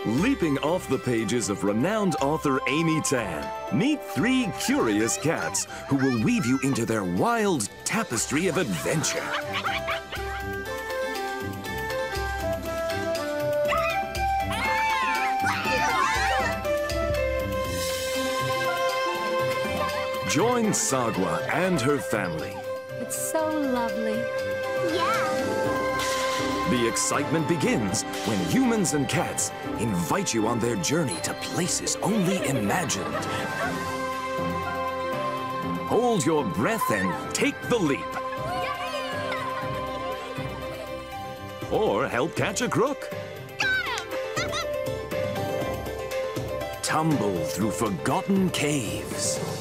Leaping off the pages of renowned author Amy meet 3 curious cats who will weave you into their wild tapestry of adventure. Join Sagwa and her family. It's so lovely. Yeah. The excitement begins when humans and cats invite you on their journey to places only imagined. Hold your breath and take the leap. Or help catch a crook. Tumble through forgotten caves.